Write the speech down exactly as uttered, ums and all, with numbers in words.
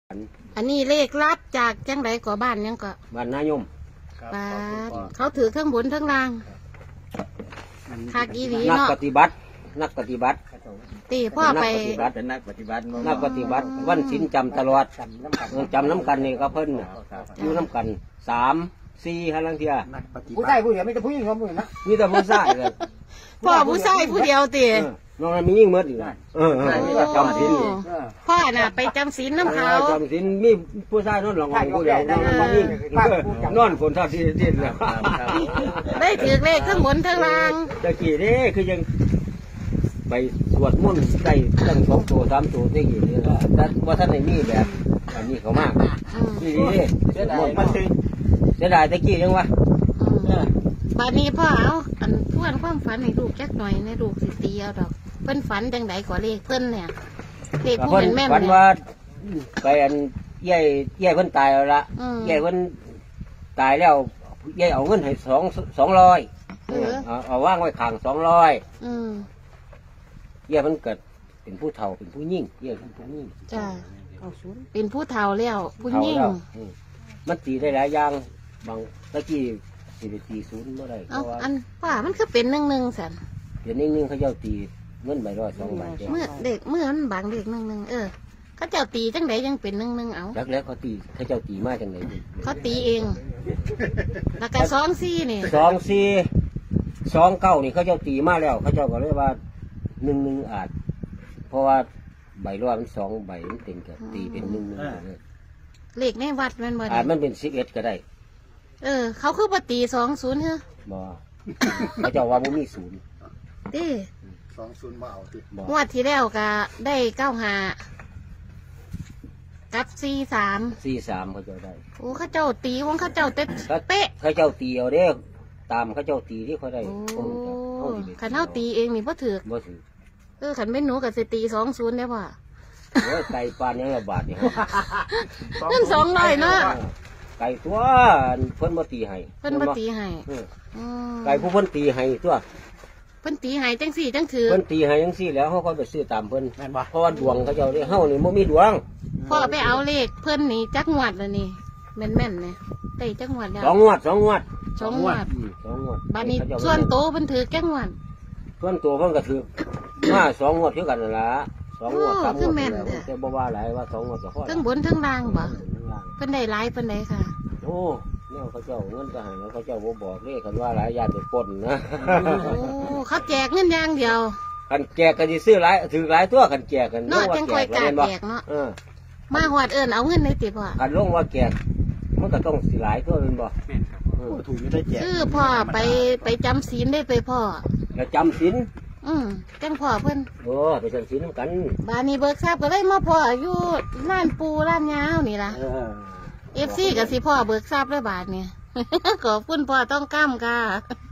อันนี้เลขลับจากจังไรก่อบ้านยังก็บ้านนายมบ้านเขาถือเครื่องบนเครื่องล่างคากอีหลีนักเนาะปฏิบัตินักปฏิบัติตีพ่อไปเป็นนักปฏิบัตินักปฏิบัติวันศีลจำตลอดจำน้ำกันนี่ก็เพิ่นอยู่น้ำกันสามสี่ฮะลังเทียผู้ชายผู้เดียวไม่จะผู้หญิงเขาผู้หญิงนะมีแต่ผู้ชายเลยพ่อผู้ชายผู้เดียวตีน้องนั้นมียิ่งเมื่อดีนะเออจำศีลพ่อน่ะไปจำศีลน้ำเขาจำศีลมีผู้ชายนอนหลังผู้เดียวนอนยิ่งนอนคนท่าที่ที่แล้วได้ถือเลขเครื่องบนเครื่องล่างตะกี้นี่คือยังไปสวดมนต์ได้ตั้งสองตัวสามตัวได้กี่นี่ละแต่ว่าท่านในนี่แบบอันนี้เขามากนี่นี่เสียดายมันซื้อเสียดายตะกี้ยังวะบ้านนี้พ่อเอาอันทวนความฝันให้ลูกจักหน่อยในลูกสิตีเอาดอกเพิ่นฝันจังไดกว่าเลขเพิ่นเนี่ยเลขผู้เป็นแม่นฝันว่าไปอันใหญ่ใหญ่เพิ่นตายแล้วละใหญ่เพิ่นตายแล้วใหญ่เอาเงินให้สองสองร้อยเอาว่างไว้ข้างสองร้อยเยี่ยมันเกิดเป็นผู้เฒ่าเป็นผู้ยิ่งเยี่ยเป็นผู้ยิ่งจ้าเป็นผู้เฒ่าแล้วผู้ยิ่งมันตีได้หลายอย่างบางตะกี้ตีไปตีศูนย์เมื่อไรเอาอันว่ามันคือเป็นหนึ่งหนึ่งสันเดี๋ยวนิ่งๆเขาเจ้าตีเงินใบร้อยสองใบเมื่อเด็กเมื่อมันบางเด็กหนึ่งหนึ่งเออเขาเจ้าตีจังไดยังเป็นหนึ่งหนึ่งเอาแล้วแล้วเขาตีเขาเจ้าตีมากจังไดเขาตีเองแล้วก็สองสี่นี่สองสี่สองเก้านี่เขาเจ้าตีมาแล้วเขาเจ้าก็เรียกว่าหนึ่งหนึ่งอาจเพราะว่าใบร้อยมันสองใบมันเต็มกับตีเป็นหนึ่งหนึ่งเลขในวัดมันบ่อาจมันเป็นสิบเอ็ดก็ได้เออเขาคือปฏิสองศูนย์เหรอบ่เขาเจ้าว่ามันมีศูนย์ดิสองศูนย์มาเอาติงวดที่แล้วก็ได้เก้าห้ากับสี่สามสี่สามเขาเจ้าได้โอ้เขาเจ้าตีวงเขาเจ้าเต๊ะเป๊ะเขาเจ้าตีเอาเด้ตามเขาเจ้าตีที่เขาได้ขันเท้าตีเองนี่พ่อถือบ่ถือเออขันเป็นหนูกับสตีสองศูนย์ได้ป่ะโอ้ไก่ปานยังระบาดเนี่ยเงินสองร้อยเนาะไก่ตัวเพิ่นมาตีให้เพิ่นมาตีให้ไก่ผู้เพิ่นตีให้ตัวเพิ่นตีให้จังสี่จังถือเพิ่นตีให้จังสี่แล้วเขาก็ไปซื้อตามเพิ่นเพราะว่าดวงเขาเจ้าเนี่ยเฮานี่บ่มีดวงพ่อไปเอาเลขเพิ่นนี่จักงวดเลยนี่แม่นแม่นเนี่ยได้จักงวดแล้วสองงวดสองงวดสองงวดสองงวดบ้านนี้ส่วนโตเพิ่นถือจักงวดส่วนตัวเพิ่นก็ถือมาสองงวดเท่ากันนั่นล่ะสองงวดสามงวดแต่บ่ว่าหลายว่าสองงวดก็พอทั้งบนทั้งล่างบ่เพิ่นได้หลายเพิ่นได้ค่ะโอ้เนี่ยเขาเจ้าเงินก็ให้เขาเจ้าบ่บอกเลขกันว่าหลายญาติปนนะโอ้เขาแจกเงินอย่างเดียวกันแจกกันสิซื้อหลายถือหลายตัวกันแจกกันเนาะจังค่อยกล้าแจกเนาะมาฮอดเอิ้นเอาเงินได้ติพ่อกันลงว่าแจกมันก็ต้องสิหลายตัวแม่นบ่แม่นครับโอ้ถูกอยู่ได้แจกคือพ่อไปไปจำศีลได้ไปพ่อแล้วจำศีลอืมจังพ่อเพิ่นโอ้ไปจำศีลนำกันบ้านนี้เบิกทราบก็เลยมาพ่ออยู่ร้านปูร้านยาวนี่ล่ะเอฟซีกับสิพ่อเบิกทราบด้วยบาทเนี่ยขอบคุณพ่อต้องกล้ามค่ะ